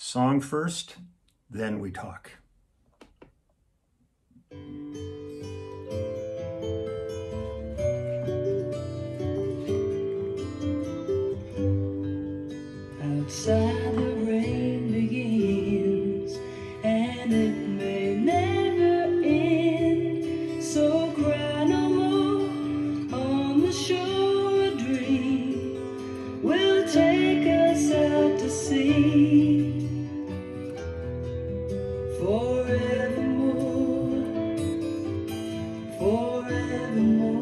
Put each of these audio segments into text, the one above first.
Song first, then we talk. Outside the rain begins, and it may never end. So cry no more on the shore. A dream will take us out to sea forevermore, forevermore.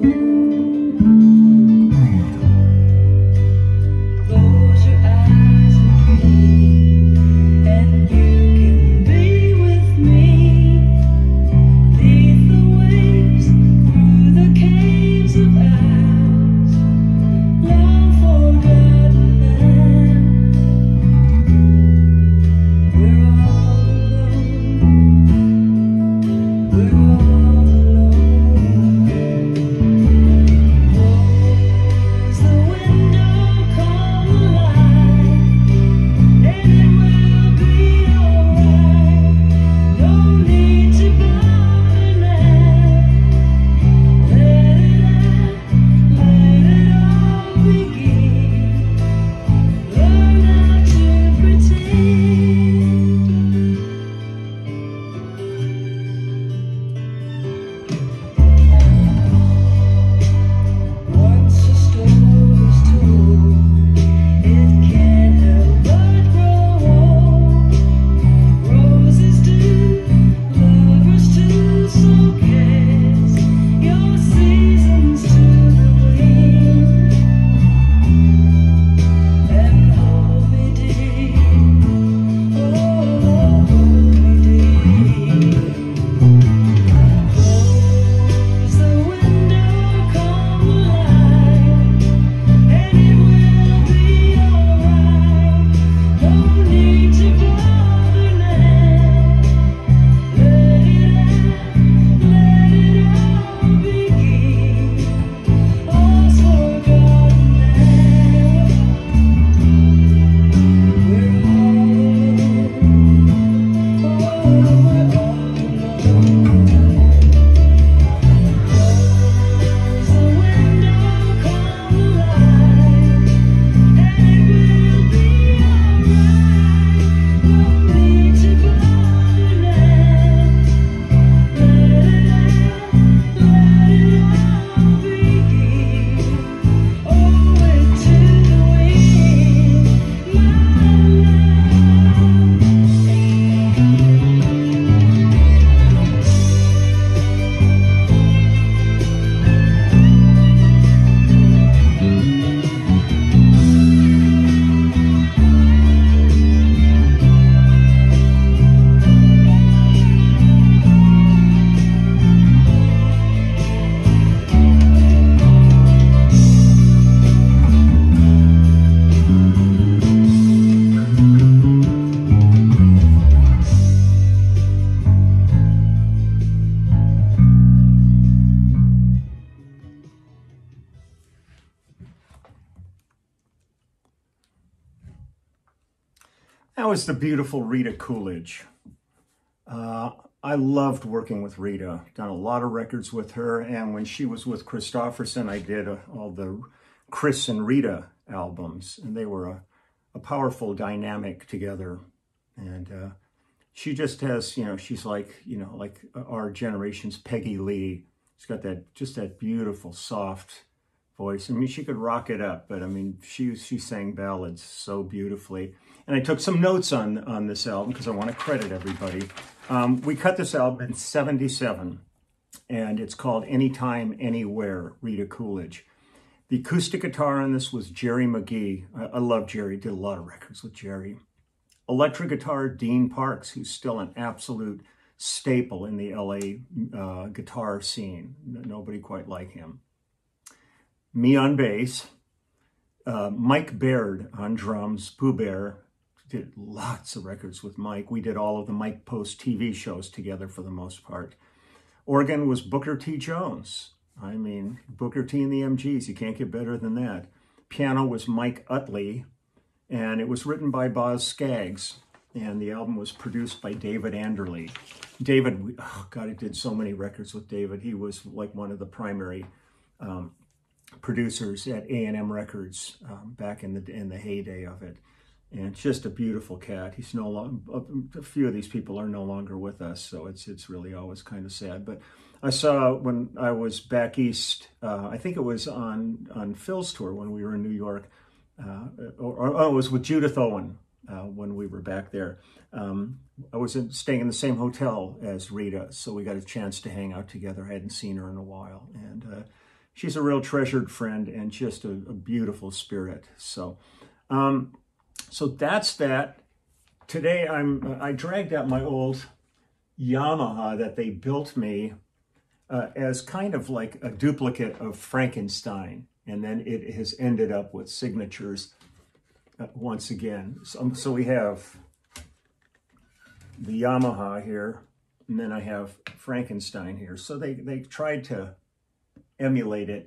That was the beautiful Rita Coolidge. I loved working with Rita. Done a lot of records with her, and when she was with Christofferson, I did all the Chris and Rita albums, and they were a powerful dynamic together. And she just has, she's like, like our generation's Peggy Lee. She's got that beautiful, soft voice. I mean, she could rock it up, but I mean, she sang ballads so beautifully. And I took some notes on this album because I want to credit everybody. We cut this album in '77, and it's called Anytime, Anywhere, Rita Coolidge. The acoustic guitar on this was Jerry McGee. I love Jerry, did a lot of records with Jerry. Electric guitar, Dean Parks, who's still an absolute staple in the LA guitar scene. Nobody quite like him. Me on bass, Mike Baird on drums, Pooh Bear. Did lots of records with Mike. We did all of the Mike Post TV shows together for the most part. Organ was Booker T. Jones. I mean, Booker T and the MGs, you can't get better than that. Piano was Mike Utley, and it was written by Boz Scaggs. and the album was produced by David Anderley. David, oh God, I did so many records with David. He was like one of the primary producers at A&M Records back in the heyday of it. And just a beautiful cat. He's no longer, a few of these people are no longer with us, so it's really always kind of sad. But I saw when I was back east, I think it was on Phil's tour when we were in New York, or it was with Judith Owen when we were back there. I was staying in the same hotel as Rita, so we got a chance to hang out together. I hadn't seen her in a while, and she's a real treasured friend and just a beautiful spirit. So. So that's that. Today I dragged out my old Yamaha that they built me as kind of like a duplicate of Frankenstein. And then it has ended up with signatures once again. So we have the Yamaha here, and then I have Frankenstein here. So they tried to emulate it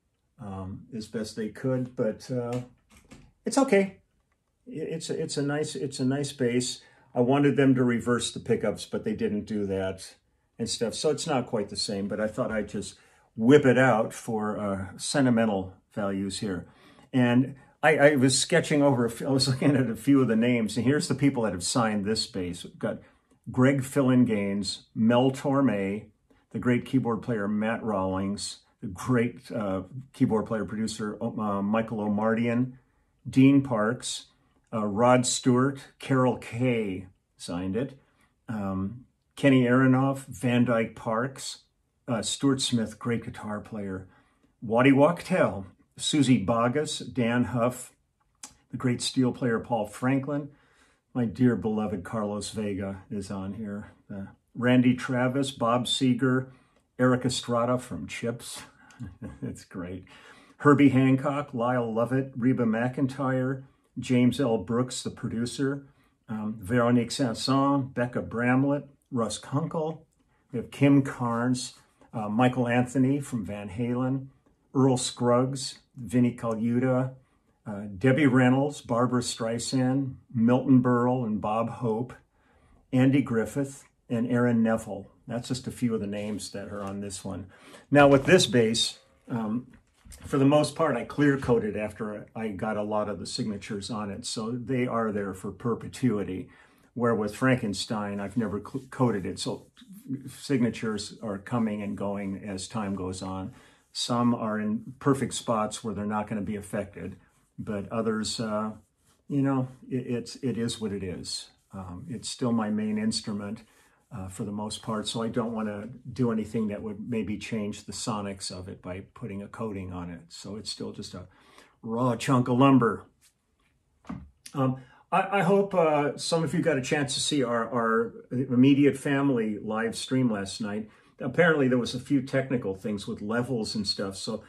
as best they could, but it's okay. It's a nice bass. I wanted them to reverse the pickups, but they didn't do that and stuff. So it's not quite the same, but I thought I'd just whip it out for sentimental values here. And I was sketching over, I was looking at a few of the names, and here's the people that have signed this bass. We've got Greg Fillinganes, Mel Torme, the great keyboard player Matt Rawlings, the great keyboard player producer Michael O'Mardian, Dean Parks, Rod Stewart, Carol Kay signed it, Kenny Aronoff, Van Dyke Parks, Stuart Smith, great guitar player, Waddy Wachtel, Susie Bogus, Dan Huff, the great steel player Paul Franklin, my dear beloved Carlos Vega is on here, Randy Travis, Bob Seger, Eric Estrada from Chips, it's great, Herbie Hancock, Lyle Lovett, Reba McEntire, James L. Brooks, the producer, Veronique Sanson, Becca Bramlett, Russ Kunkel. We have Kim Carnes, Michael Anthony from Van Halen, Earl Scruggs, Vinnie Colaiuta, Debbie Reynolds, Barbara Streisand, Milton Berle and Bob Hope, Andy Griffith, and Aaron Neville. That's just a few of the names that are on this one. Now with this bass, for the most part, I clear coated after I got a lot of the signatures on it, so they are there for perpetuity. Where with Frankenstein, I've never coated it, so signatures are coming and going as time goes on. Some are in perfect spots where they're not going to be affected, but others, you know, it is what it is. It's still my main instrument. For the most part, so I don't want to do anything that would maybe change the sonics of it by putting a coating on it. So it's still just a raw chunk of lumber. I hope some of you got a chance to see our immediate family live stream last night. Apparently there was a few technical things with levels and stuff, so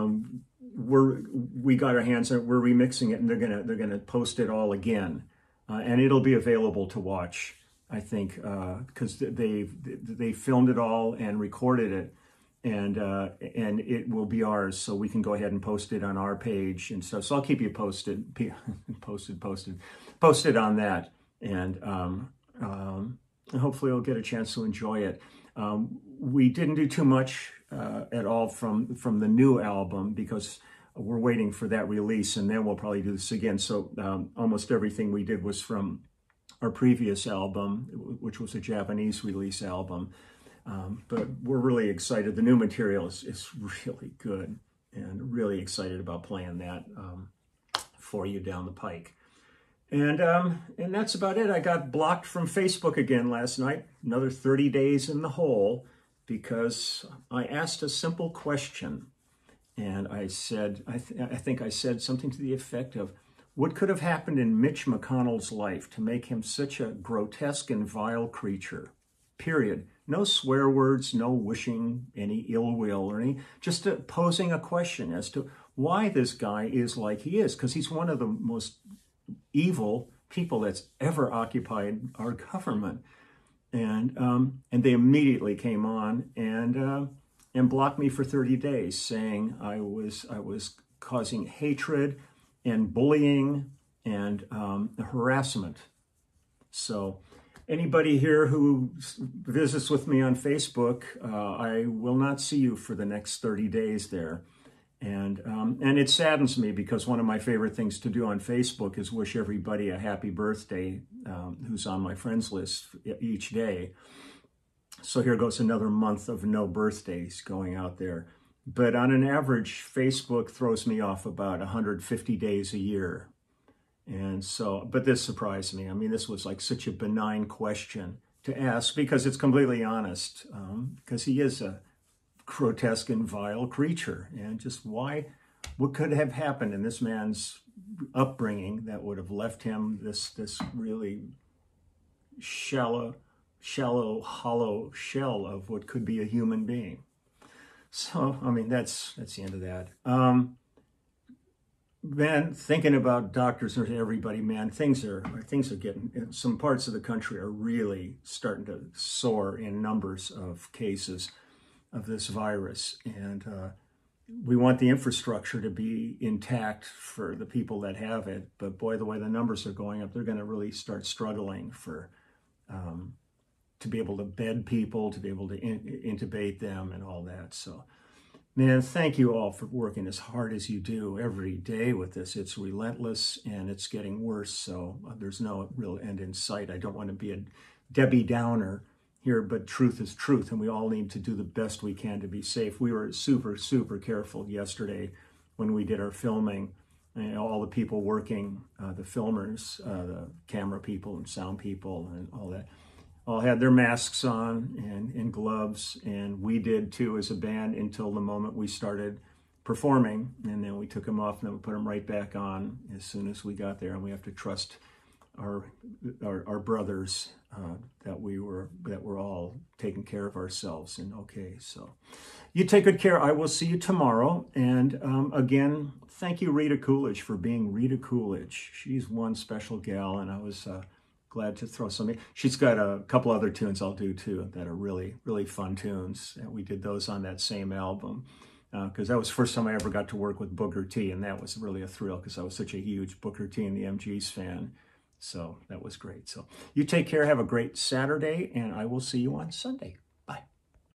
we got our hands on it. We're remixing it, and they're gonna post it all again, and it'll be available to watch. I think, because they filmed it all and recorded it, and it will be ours, so we can go ahead and post it on our page and stuff. So I'll keep you posted on that, and hopefully you'll get a chance to enjoy it. We didn't do too much at all from the new album because we're waiting for that release, and then we'll probably do this again. So almost everything we did was from our previous album, which was a Japanese release album. But we're really excited. The new material is really good, and really excited about playing that for you down the pike. And that's about it. I got blocked from Facebook again last night. Another 30 days in the hole because I asked a simple question. And I said, I think I said something to the effect of, what could have happened in Mitch McConnell's life to make him such a grotesque and vile creature? Period. No swear words, no wishing any ill will or any, just posing a question as to why this guy is like he is, because he's one of the most evil people that's ever occupied our government. And they immediately came on and blocked me for 30 days, saying I was causing hatred and bullying and harassment So anybody here who visits with me on Facebook, I will not see you for the next 30 days there. And it saddens me because one of my favorite things to do on Facebook is wish everybody a happy birthday who's on my friends list each day. So here goes another month of no birthdays going out there. But on an average, Facebook throws me off about 150 days a year. And so, but this surprised me. I mean, this was like such a benign question to ask because it's completely honest, because he is a grotesque and vile creature. And just what could have happened in this man's upbringing that would have left him this really shallow, hollow shell of what could be a human being. So, I mean, that's the end of that. Man, thinking about doctors and everybody, man, things are getting, some parts of the country are really starting to soar in numbers of cases of this virus. And we want the infrastructure to be intact for the people that have it. But boy, the way the numbers are going up, they're going to really start struggling to be able to bed people, to be able to intubate them and all that. So, man, thank you all for working as hard as you do every day with this. It's relentless and it's getting worse. So there's no real end in sight. I don't want to be a Debbie Downer here, but truth is truth. And we all need to do the best we can to be safe. We were super, super careful yesterday when we did our filming. And all the people working, the filmers, the camera people and sound people and all that, all had their masks on and gloves, and we did too as a band until the moment we started performing, and then we took them off and then we put them right back on as soon as we got there. And we have to trust our brothers that we're all taking care of ourselves and okay. So you take good care. I will see you tomorrow. And again, thank you, Rita Coolidge, for being Rita Coolidge. She's one special gal, and I was glad to throw something. She's got a couple other tunes I'll do too that are really, really fun tunes. And we did those on that same album because that was the first time I ever got to work with Booker T. And that was really a thrill because I was such a huge Booker T and the MGs fan. So that was great. So you take care. Have a great Saturday, and I will see you on Sunday.